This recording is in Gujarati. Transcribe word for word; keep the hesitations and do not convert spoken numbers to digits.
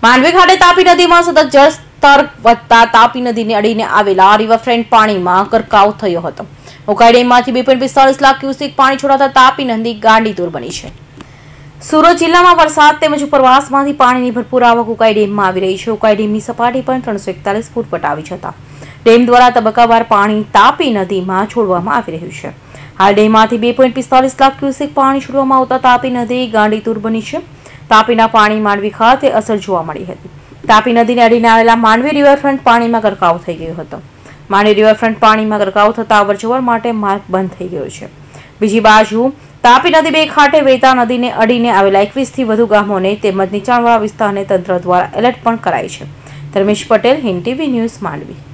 માંડવી ખાતે તાપી નદીમાં સતત જળસ્તર વધતા તાપી નદીને અડીને આવેલા રિવરફ્રન્ટ પાણીમાં ગરકાવ થયો હતો. ઉકાઈ ડેમમાંથી બે પોઈન્ટ પિસ્તાલીસ લાખ ક્યુસેક પાણી છોડાતા તાપી નદી ગાંડીતુર બની છે. સુરત જિલ્લામાં વરસાદ તેમજ ઉપરવાસમાંથી પાણીની ભરપૂર આવક ઉકાઈ ડેમમાં આવી રહી છે. ઉકાઈ ડેમની સપાટી પણ ત્રણસો એકતાલીસ ફૂટ વટાવી જતા ડેમ દ્વારા તબક્કાવાર પાણી તાપી નદીમાં છોડવામાં આવી રહ્યું છે. હાલ ડેમમાંથી બે પોઈન્ટ પિસ્તાલીસ લાખ ક્યુસેક પાણી છોડવામાં આવતા તાપી નદી ગાંડીતુર બની છે. તાપીના પાણી માંડવી ખાતે અસર જોવા મળી હતી. તાપી નદીને અડીને આવેલા માંડવી રિવરફ્રન્ટ પાણીમાં ગરકાવ થઈ ગયો હતો. માંડવી રિવરફ્રન્ટ પાણીમાં ગરકાવ થતા અવરજવર માટે માર્ગ બંધ થઈ ગયો છે. બીજી બાજુ તાપી નદી બે ખાતે વહેતા નદીને અડીને આવેલા એકવીસ થી વધુ ગામોને તેમજ નીચાણવાળા વિસ્તારને તંત્ર દ્વારા એલર્ટ પણ કરાઈ છે. Dharmesh Patel, Hind TV news, Mandvi.